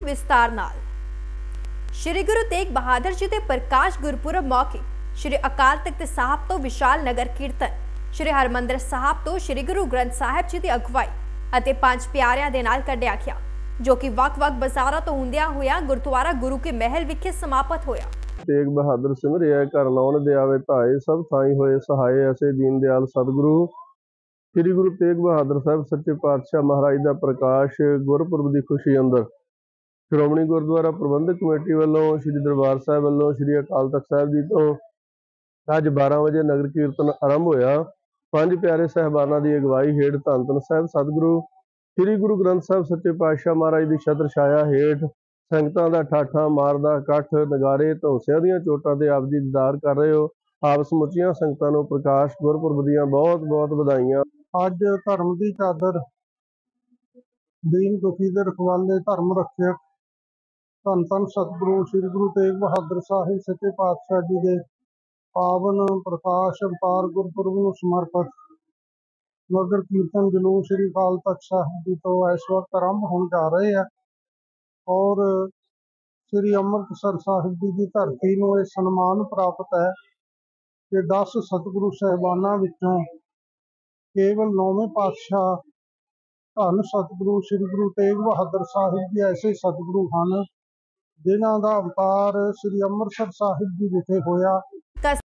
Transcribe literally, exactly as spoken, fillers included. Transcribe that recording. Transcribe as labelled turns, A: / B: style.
A: विस्तार नाल। श्री गुरु तेग बहादुर जी के प्रकाश गुरपुरब मौके श्री अकाल तख्त साहब तो विशाल नगर कीर्तन, श्री हरमंदिर साहब तो श्री गुरु ग्रंथ साहिब जी की अगवाई ਅਤੇ ਪੰਜ ਪਿਆਰਿਆਂ ਦੇ ਨਾਲ ਕੱਢਿਆ ਗਿਆ, जो कि ਵੱਖ-ਵੱਖ ਬਾਜ਼ਾਰਾਂ ਤੋਂ ਹੁੰਦਿਆਂ ਹੋਇਆ गुरुद्वारा गुरु के महल विखे समाप्त होया।
B: तेग बहादुर सिमरिया घर लाउन दे आवे धाए सब थाई होए सहाय ऐसे दीन दयाल सतगुरु श्री गुरु तेग बहादुर साहब सच्चे पातशाह महाराज का प्रकाश गुरपुरब की खुशी अंदर श्रोमणी गुरुद्वारा प्रबंधक कमेटी वालों श्री दरबार साहब वालों श्री अकाल तख्त साहब जी तो अज बारह बजे नगर कीर्तन आरंभ होया। पंज प्यारे साहबाना की अगवाई हेठ धन धन साहब सतगुरु श्री गुरु ग्रंथ साहब सच्चे पातशाह महाराज की छत्र छाया हेठ संगतां दा ठाठा मारदा कठ नगारे धौंसियां दीयां चोटां ते आप जी दीदार कर रहे हो। आप समुचियां संगतां नूं प्रकाश गुरपुरब दीयां बहुत बहुत बधाइयां।
C: अज धर्म की चादर दीन दुखी दे रखवाले धर्म रक्षक धन धन सतगुरु श्री गुरु तेग बहादुर साहिब सच्चे पातशाह जी के पावन प्रकाश अवतार गुरपुरब नूं समर्पित नगर कीर्तन जलूस श्री अकाल तख्त साहिब जी तो इस वक्त आरंभ होने जा रहे हैं और श्री अमृतसर साहिब जी की धरती नूं यह सन्मान प्राप्त है कि दस सतगुरु साहिबाना विचों केवल नौवें पातशाह धन सतगुरु श्री गुरु तेग बहादुर साहिब जी ऐसे सतगुरु हैं जिन्हां दा अवतार श्री अमृतसर साहिब जी विखे होया।